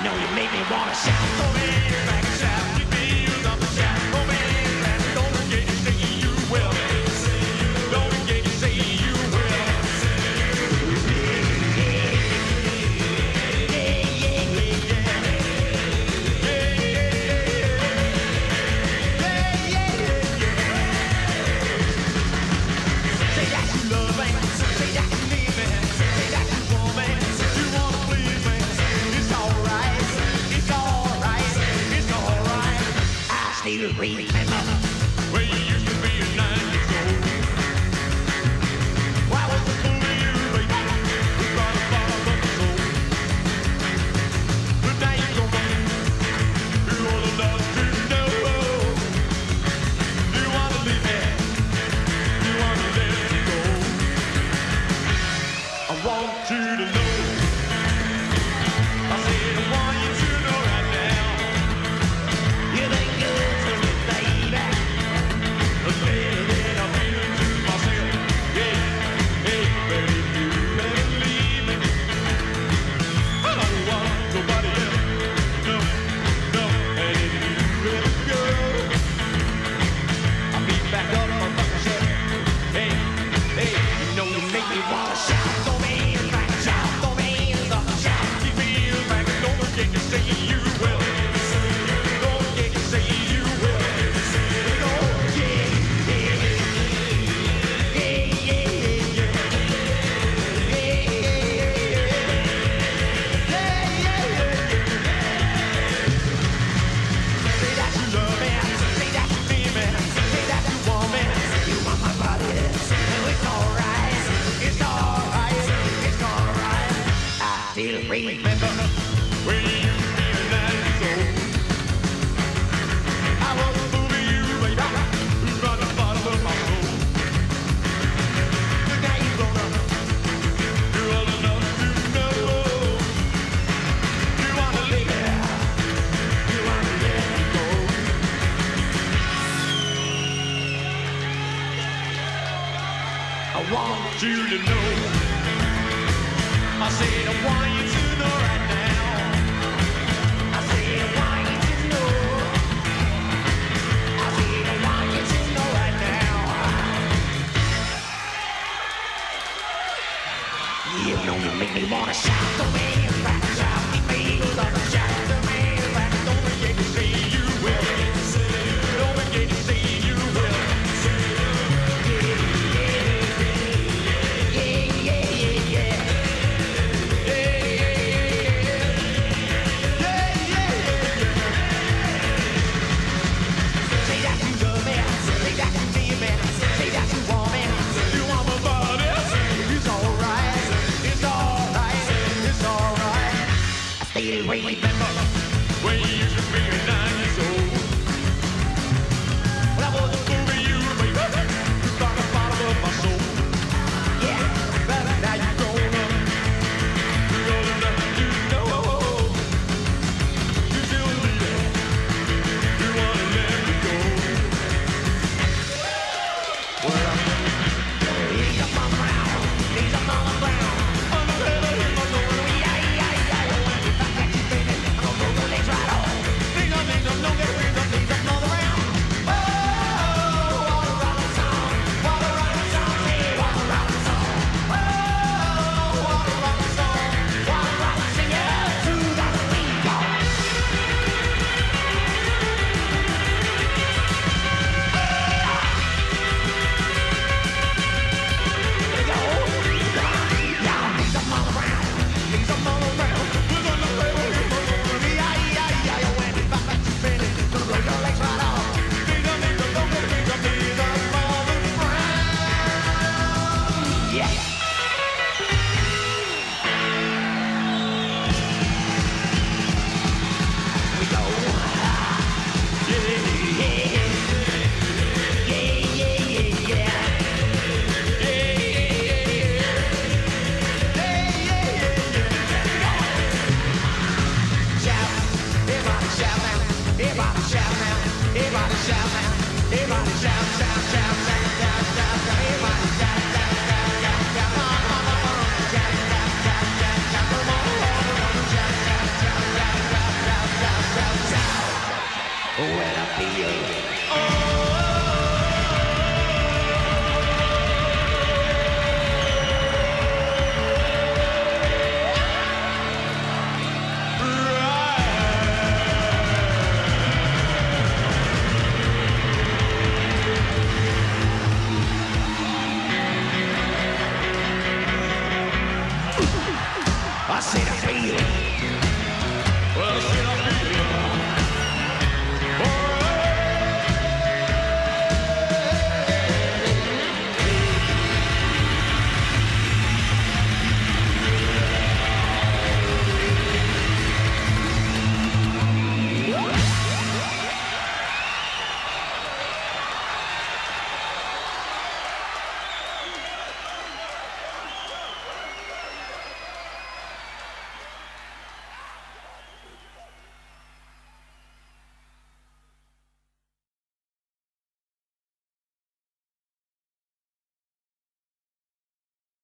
know you make me wanna shout. So man, back and shout. Keep me used up and shout. Oh man, back. Don't forget to say you will. Don't forget to say you will. Remember where you used to be at 9 years old. Why was the fool of you, baby? We brought a bottle of the soul. But now you're gonna do all the love to know. You wanna leave me? You wanna let me go? I want you to know. I said I want you to know right now. You think good. Remember when you used to be at 9 years old. I was a fool of you, baby, who's run the bottom of my soul. But now you're gonna do all enough to know. You wanna leave me, you wanna let me go. I want you to know. I said I want you to know right now. I said I want you to know. I said I want you to know right now. You know you make me wanna shout. The man back, shout. Keep me love to shout. The man back. Don't forget to say you will. Don't forget to say you will. Remember when you used to be at 9 years old. Well, I was a fool for you, baby. You got the bottom of my soul. Yeah, but now you're gonna do all enough to know. You still need it. You wanna let me go. Well, he's a mama brown. He's a mama brown. I'm said I feel it.